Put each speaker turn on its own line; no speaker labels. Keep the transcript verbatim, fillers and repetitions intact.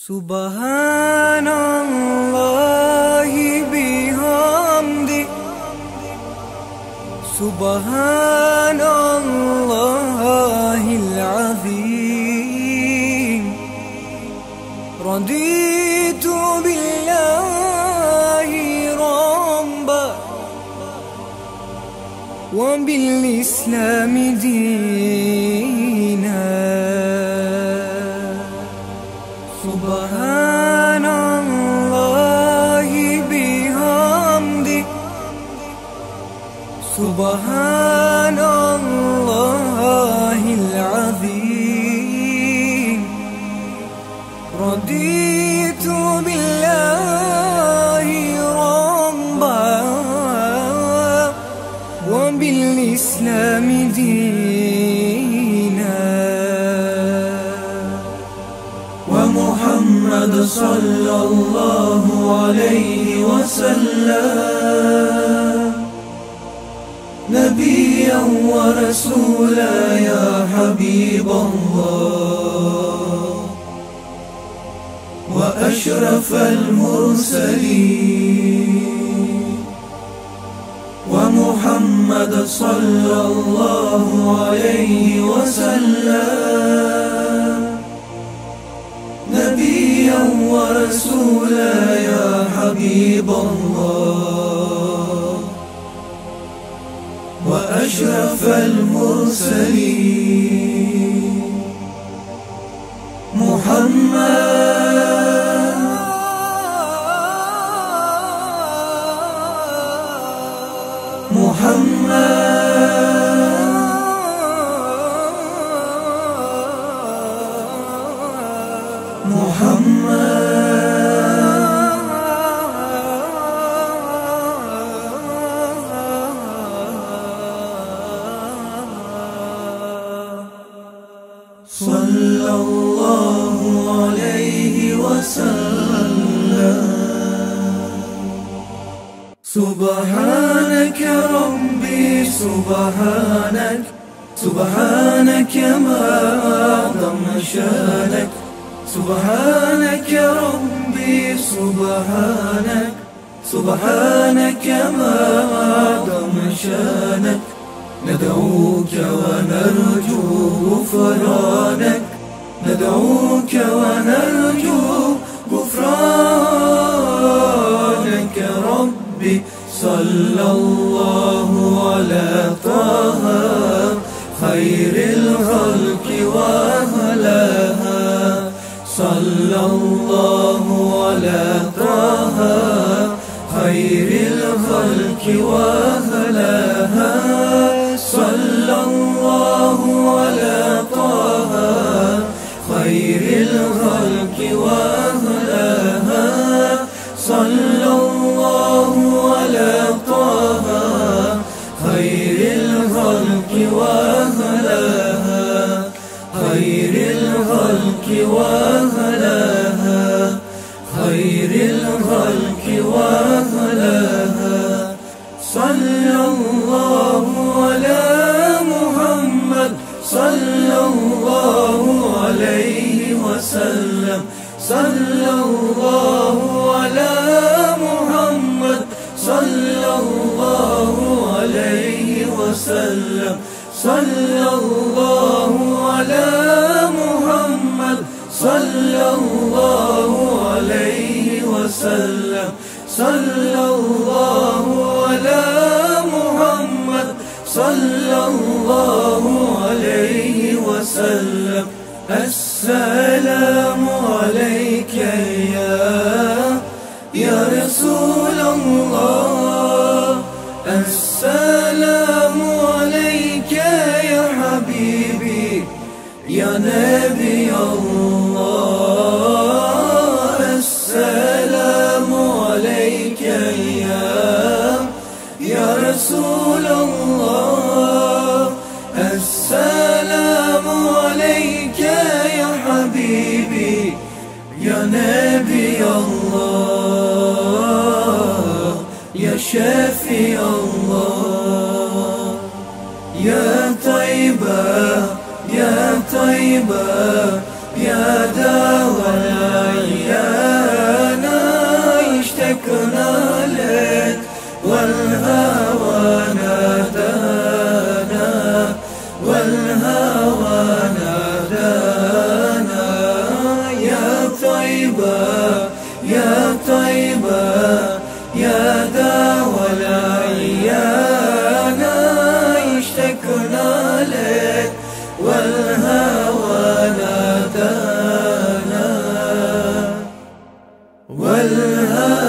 Subhanallahi bihamdi, Subhanallahil azim. Raditu billahi rabba wa bil islami dina. Subhanallahi bihamdi, Subhanallahil azim. Raditu billahi rabba wa bil islami dina.
محمد صلى الله عليه وسلم نبيا ورسولا يا حبيب الله وأشرف المرسلين. ومحمد صلى الله عليه وسلم نبيا ورسولا يا حبيب الله وأشرف المرسلين. محمد محمد محمد صلى الله عليه وسلم. سبحانك ربي سبحانك سبحانك ما أعظم شانك. سبحانك ربي سبحانك سبحانك ما أعظم شانك. ندعوك ونرجو غفرانك ندعوك ونرجو غفرانك. ربي صلى الله على طه خير الخلق وأهلها. صلى الله على طه خير الخلق وأهلها. صلى الله على طه خير الخلق وأهلها. صلى الله على طه خير الخلق وأهلها. خير الخلق وأهلها. خير الخلق وأهلها. صلى الله على محمد صلى الله عليه وسلم. صلى الله على محمد صلى الله عليه وسلم. صلى الله على محمد صلى الله عليه وسلم. صلى الله على محمد صلى الله عليه وسلم. السلام عليك يا يا رسول الله. السلام عليك يا حبيبي يا نبي الله. السلام عليك يا يا رسول الله. السلام عليك يا حبيبي يا نبي الله يا شفيع الله. يا طيبة يا طيبة يا دواء العيان. والهوى نادانا يا طيبة يا طيبة يا داوى العيانا اشتكنا لك والهوى نادانا والهوى